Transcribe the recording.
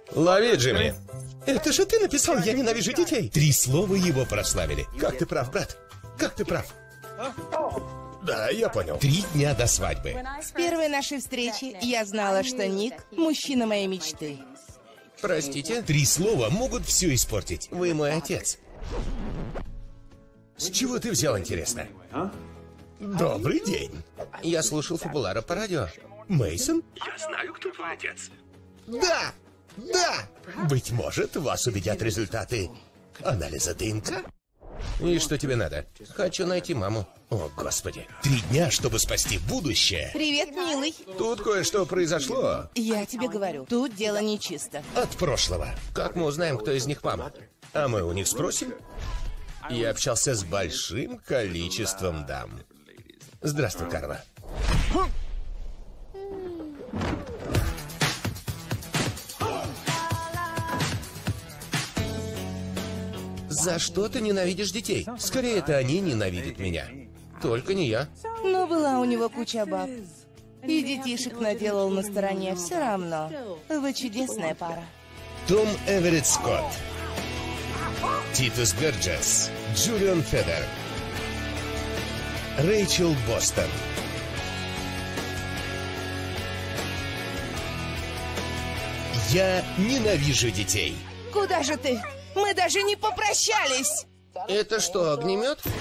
Лови, Джимми. Это же ты написал «Я ненавижу детей». 3 слова его прославили. Как ты прав, брат. Как ты прав. Да, я понял. 3 дня до свадьбы. С первой нашей встречи я знала, что Ник – мужчина моей мечты. Простите? 3 слова могут все испортить. Вы мой отец. С чего ты взял, интересно? Добрый день. Я слушал Фабулара по радио. Мейсон? Я знаю, кто твой отец. Да! Да! Быть может, вас убедят результаты анализа ДНК? И что тебе надо? Хочу найти маму. О, Господи. 3 дня, чтобы спасти будущее. Привет, милый. Тут кое-что произошло. Я тебе говорю, тут дело нечисто. От прошлого. Как мы узнаем, кто из них мама? А мы у них спросим? Я общался с большим количеством дам. Здравствуй, Карла. За что ты ненавидишь детей? Скорее, это они ненавидят меня. Только не я. Но была у него куча баб. И детишек наделал на стороне. Все равно. Вы чудесная пара. Том Эверетт Скотт, Титус Берджес, Джулиан Федер, Рэйчел Бостон. Я ненавижу детей. Куда же ты? Мы даже не попрощались. Это что, огнемет?